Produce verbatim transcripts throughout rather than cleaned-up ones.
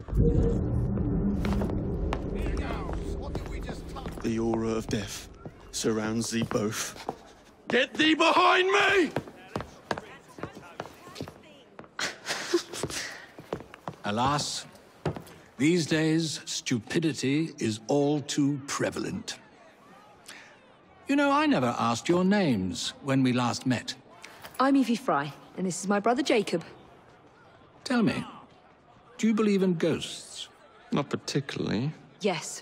The aura of death surrounds thee both. Get thee behind me! Alas, these days, stupidity is all too prevalent. You know, I never asked your names when we last met. I'm Evie Fry, and this is my brother Jacob. Tell me, do you believe in ghosts? Not particularly. Yes.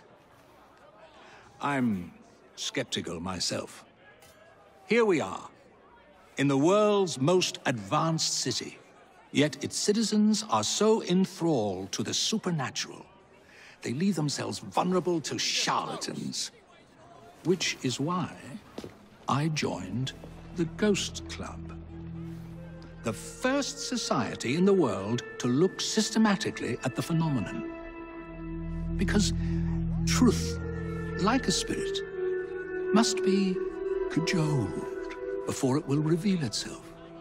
I'm skeptical myself. Here we are, in the world's most advanced city. Yet its citizens are so enthralled to the supernatural, they leave themselves vulnerable to charlatans. Which is why I joined the Ghost Club. The first society in the world to look systematically at the phenomenon. Because truth, like a spirit, must be cajoled before it will reveal itself.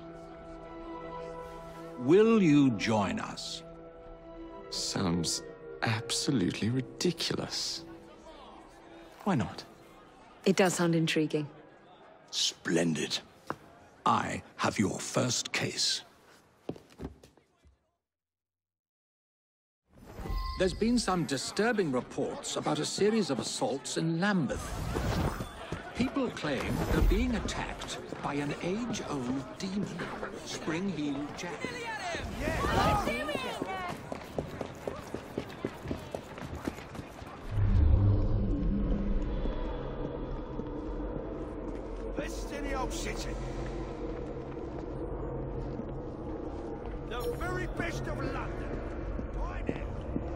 Will you join us? Sounds absolutely ridiculous. Why not? It does sound intriguing. Splendid. I have your first case. There's been some disturbing reports about a series of assaults in Lambeth. People claim they're being attacked by an age-old demon, Spring-Heeled Jack. Best in the old city. The very best of London. Right now.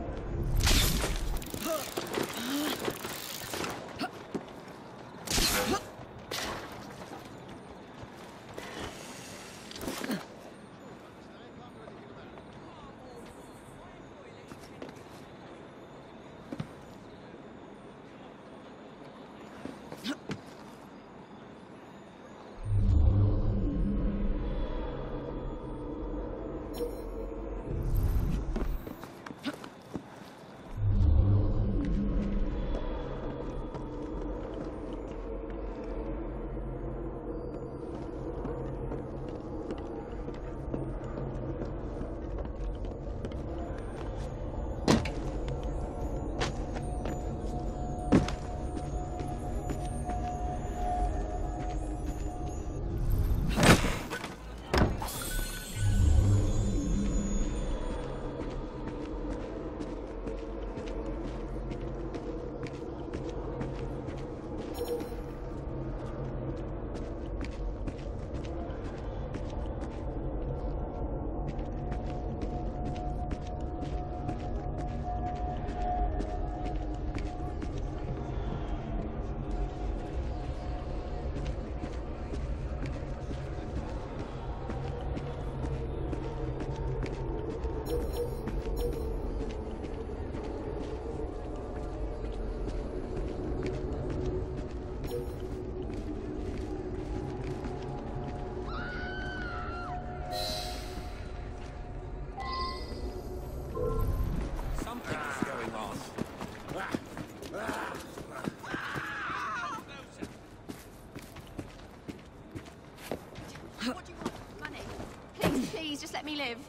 What do you want? Money? Please, please, just let me live.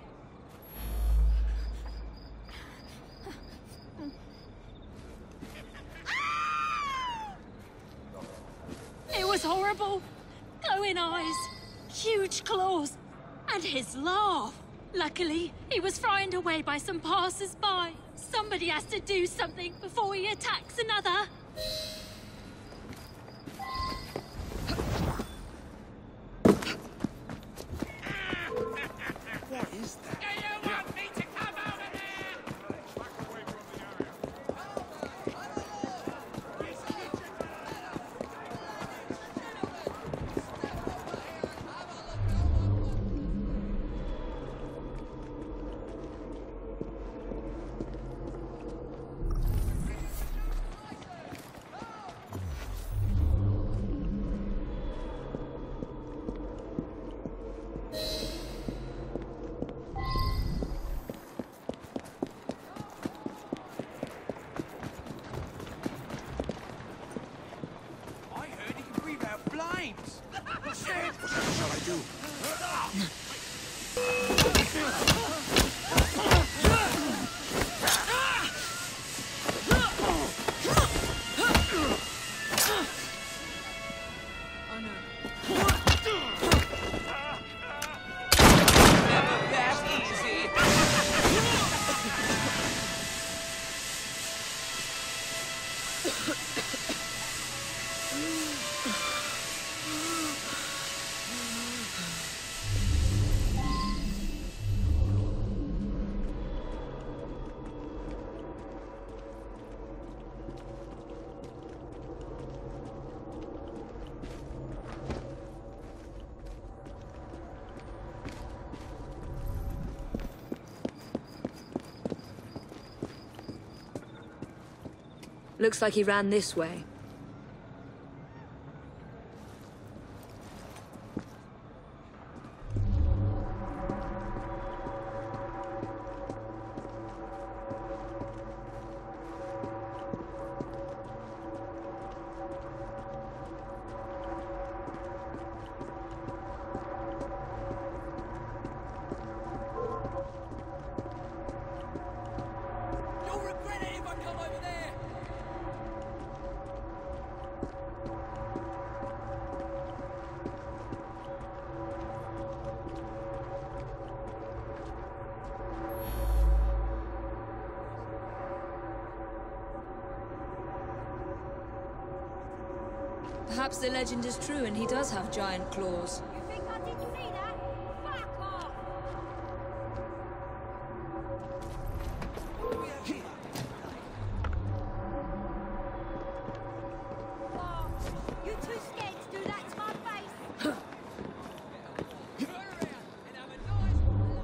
It was horrible. Glowing eyes, huge claws, and his laugh. Luckily, he was frightened away by some passers-by. Somebody has to do something before he attacks another. What is that? Do you want me to come over there? Back away from the area. Looks like he ran this way. You'll regret it if I come over there! Perhaps the legend is true and he does have giant claws. You think I didn't see that? Fuck off! Oh, you too scared to do that to my face? Turn around and have a nice...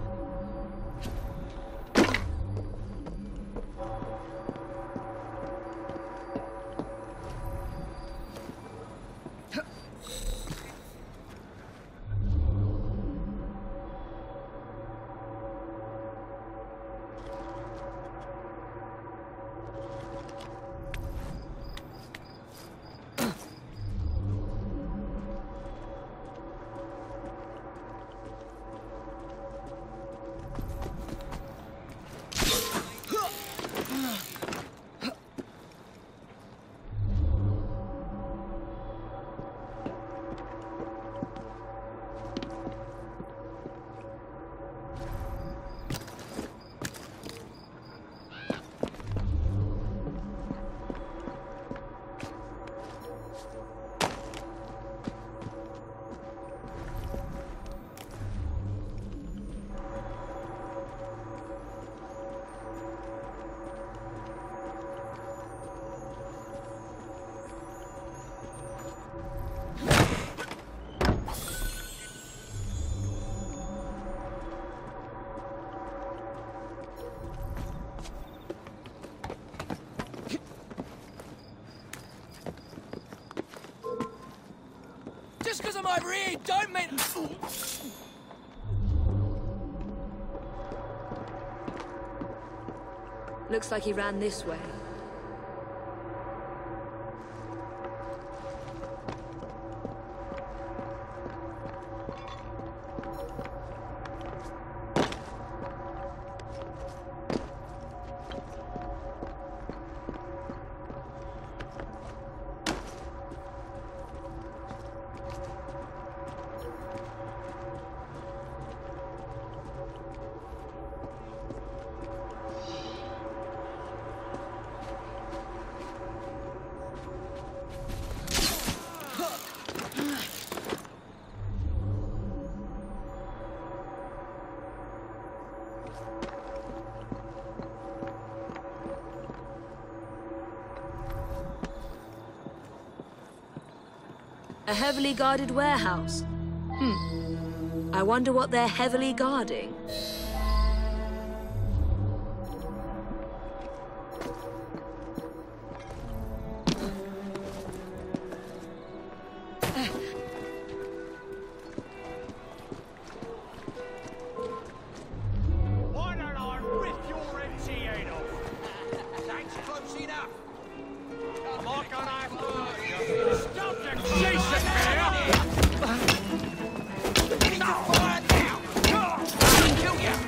Just because I'm over here, don't mean... Looks like he ran this way. A heavily guarded warehouse. Hmm. I wonder what they're heavily guarding. Why don't I rip your empty head off? That's close enough. Am I gonna have to stop the chasing here? Need to fire now! Kill you!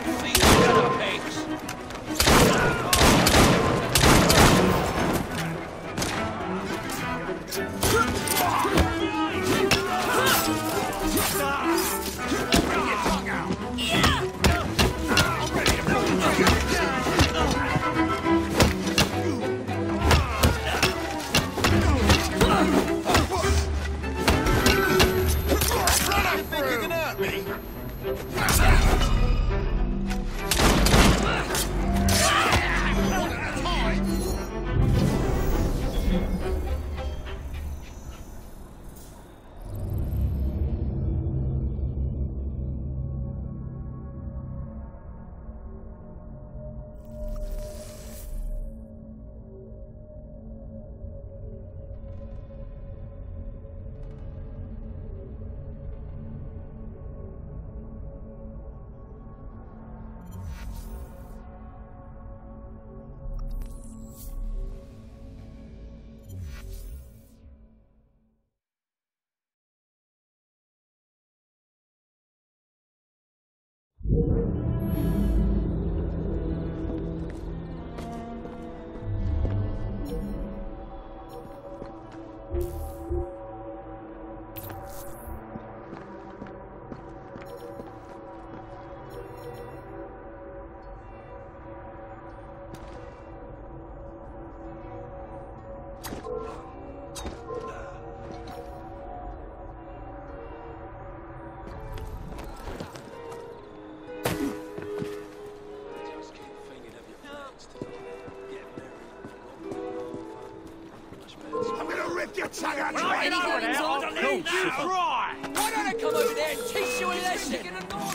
Why don't I come over there and teach you a lesson? You're gonna ignore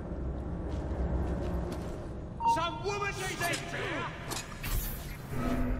Some woman needs it!